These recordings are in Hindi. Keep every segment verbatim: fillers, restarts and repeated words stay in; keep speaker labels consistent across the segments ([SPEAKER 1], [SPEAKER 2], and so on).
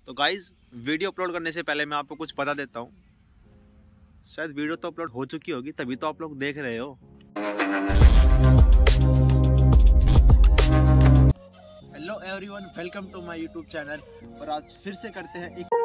[SPEAKER 1] तो गाइज वीडियो अपलोड करने से पहले मैं आपको कुछ बता देता हूँ। शायद वीडियो तो अपलोड हो चुकी होगी, तभी तो आप लोग देख रहे हो। Hello everyone, welcome to my YouTube channel. और आज फिर से करते हैं एक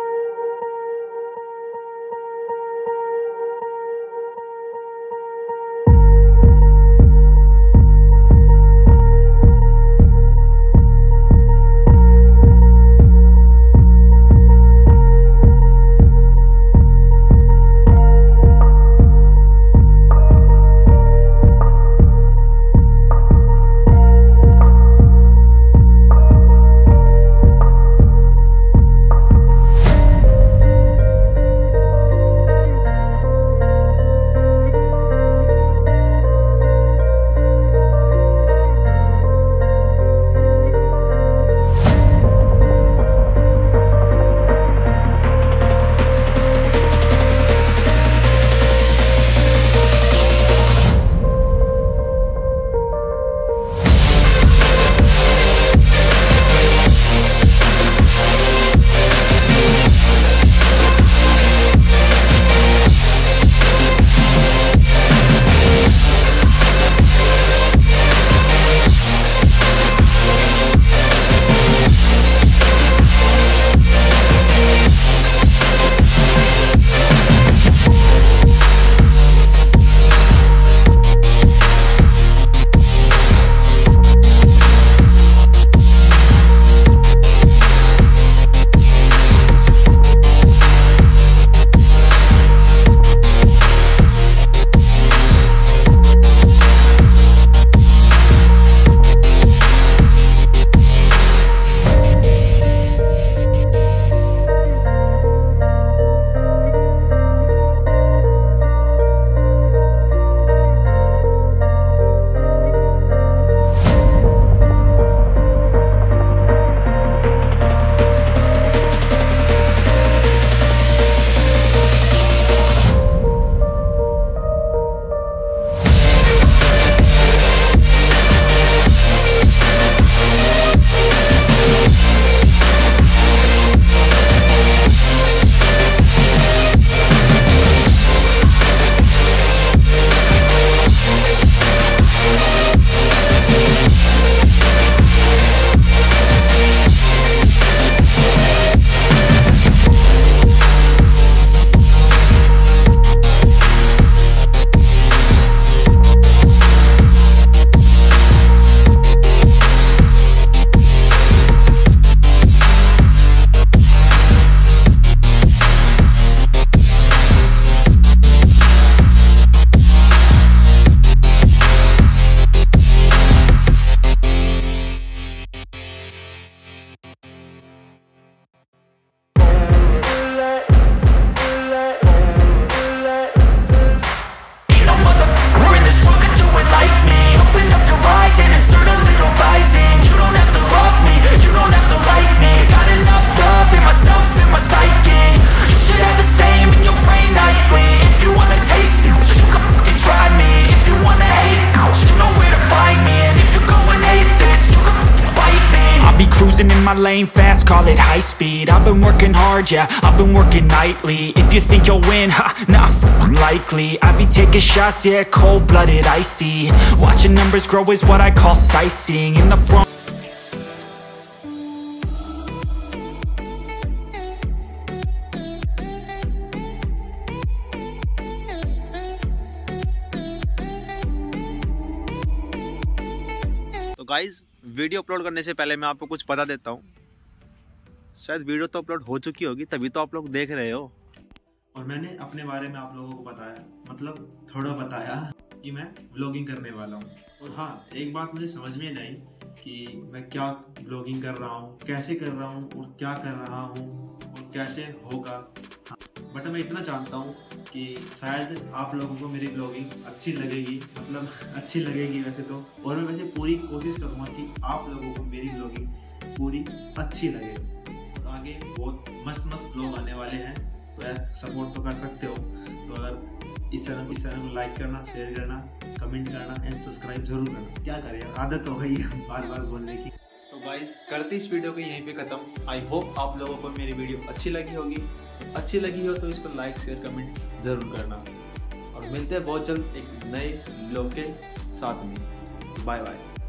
[SPEAKER 2] in my lane fast, call it high speed. I've been working hard, yeah, I've been working nightly. If you think you'll win, ha, nah, f***ing likely. I be taking shots, yeah, cold-blooded, icy. Watching numbers grow is what I call sightseeing. In the front
[SPEAKER 1] तो गाइज वीडियो अपलोड करने से पहले मैं आपको कुछ बता देता हूँ। शायद वीडियो तो अपलोड हो चुकी होगी, तभी तो आप लोग देख रहे हो। और मैंने अपने बारे में आप लोगों को बताया, मतलब थोड़ा बताया कि मैं व्लॉगिंग करने वाला हूँ। और हाँ, एक बात मुझे समझ में नहीं कि मैं क्या व्लॉगिंग कर रहा हूँ, कैसे कर रहा हूँ और क्या कर रहा हूँ और कैसे होगा। हाँ, बट मैं इतना जानता हूँ कि शायद आप लोगों को मेरी ब्लॉगिंग अच्छी लगेगी, मतलब अच्छी लगेगी वैसे तो। और मैं वैसे पूरी कोशिश करूँगा कि आप लोगों को मेरी ब्लॉगिंग पूरी अच्छी लगे। और आगे बहुत मस्त मस्त ब्लॉग आने वाले हैं, तो यार सपोर्ट तो कर सकते हो। तो अगर इस चैनल इस चैनल को लाइक करना, शेयर करना, कमेंट करना एंड सब्सक्राइब जरूर करना। क्या करें यार, आदत हो गई है बार बार बोलने की। तो गाइस करते इस वीडियो को यहीं पे खत्म। आई होप आप लोगों को मेरी वीडियो अच्छी लगी होगी। अच्छी लगी हो तो इसको लाइक शेयर कमेंट जरूर करना और मिलते हैं बहुत जल्द एक नए ब्लॉग के साथ में। Bye bye.